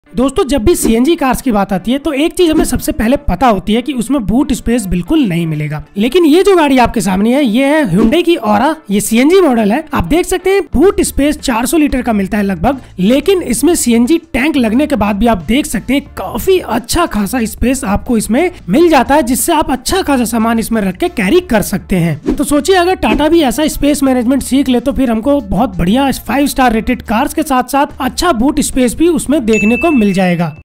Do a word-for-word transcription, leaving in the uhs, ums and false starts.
दोस्तों जब भी सीएनजी कार्स की बात आती है तो एक चीज हमें सबसे पहले पता होती है कि उसमें बूट स्पेस बिल्कुल नहीं मिलेगा। लेकिन ये जो गाड़ी आपके सामने है ये है Hyundai की Aura। ये सीएनजी मॉडल है। आप देख सकते हैं बूट स्पेस चार सौ लीटर का मिलता है लगभग, लेकिन इसमें सीएनजी टैंक लगने के बाद भी आप देख सकते हैं काफी अच्छा खासा स्पेस आपको इसमें मिल जाता है, जिससे आप अच्छा खासा सामान इसमें रख के कैरी कर सकते हैं। तो सोचिए अगर टाटा भी ऐसा स्पेस मैनेजमेंट सीख ले तो फिर हमको बहुत बढ़िया फाइव स्टार रेटेड कार्स के साथ साथ अच्छा बूट स्पेस भी उसमें देखने को मिल जाएगा।